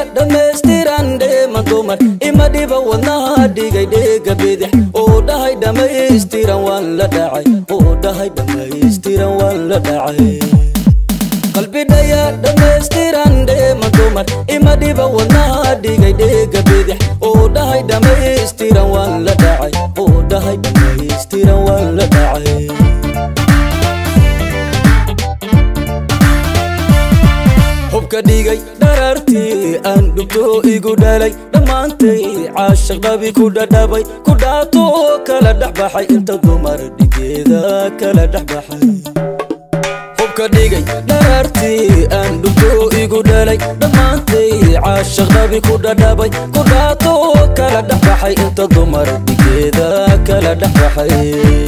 dhammaystiran dheema dumar ima dhiba wadnaha dhigay dheega bidix oo dhahay dhammaystiran waan la dhacay oo dhahay dhammaystiran waan la dhacay qalbi dhaya dhammaystiran dheema dumar ima dhiba wadnaha dhigay dheega bidix oo dhahay dhammaystiran waan la dhacay oo dhahay dhammaystiran waan la dhacay hubka dhigay dharartii aan dhugto igu dhalay dhammaantay caashaq dhabi ku dhadhabay ku dhaato kala dhexbaxay inta dumar dhigeeda kala dhexbaxay hubka dhigay dharartii aan dhugto igu dhalay dhammaantay caashaq dhabi ku dhadhabay ku dhaato kala dhexbaxay inta dumar dhigeeda kala dhexbaxay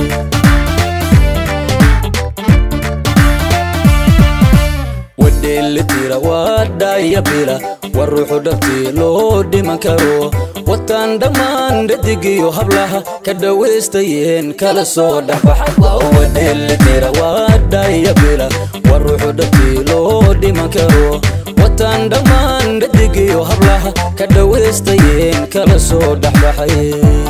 اللي ودا يبيلا والروح دبتي لو ديما كارو وطان دمان ردقيو هبلها كدويستين كلا صودا فحبا ودي اللي ودا يبيلا والروح دبتي لو ديما كارو وطان دمان ردقيو هبلها كدويستين كلا صودا فحي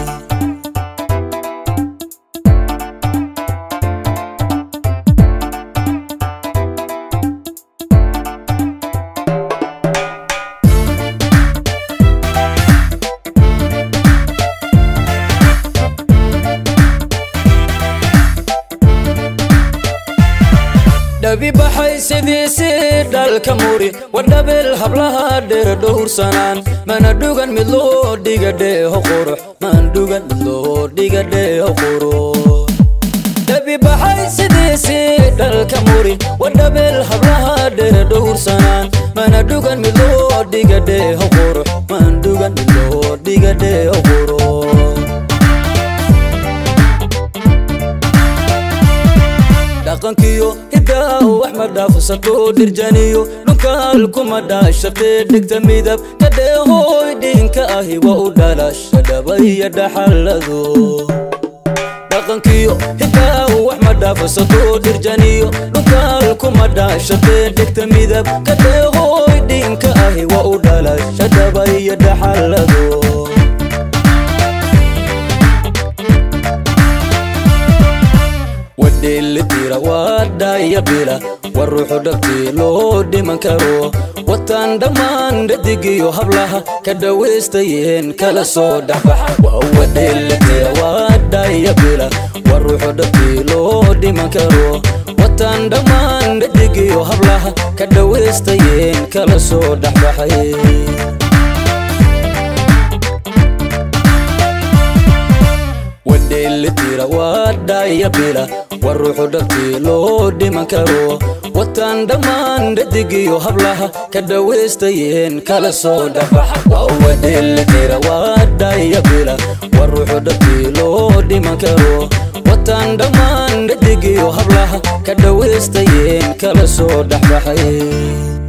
دبي بحي سيدي سيد الكموري ودبل هبلها دير دور سنان من دوغن ملو ديغا دي هقروح من دوغن ملو ديغا دي هقروح دبي بحي سيدي سيد الكموري ودبل هبلها دير دور سنان من دوغن ملو ديغا دي هقروح من دوغن ملو ديغا دي هقروح dhaqankiyo hidaa waxma dhaafsato dirjaniyo dhulkaalkuma dhaashate dhigta midab kadheehooy dhinka ahi waa u dhalasha dhabaya dhaxalado dhaqankiyo hidaa waxma dhaafsato dirjaniyo dhulkaalkuma dhaashate dhigta midab kadheehooy dhinka ahi waa u dhalasha dhabaya dhaxalado اللي تيرا ودا يبيلا والروح دبتي لو ديما كارو وطان دمان ردقيو هبلها كدويستين كلا صودا فحبا ودي اللي تيرا ودا يبيلا والروح دبتي لو ديما كارو وطان دمان ردقيو هبلها كدويستين كلا صودا فحي ودي اللي تيرا ودا يبيلا والروح دبتي لو ديما كارو وطان دمان ردقيو هبلها كدويستين كلا صودا فحبا ودي اللي تيرا ودا يبيلا والروح دبتي لو ديما كارو وطان دمان ردقيو هبلها كدويستين كلا صودا فحي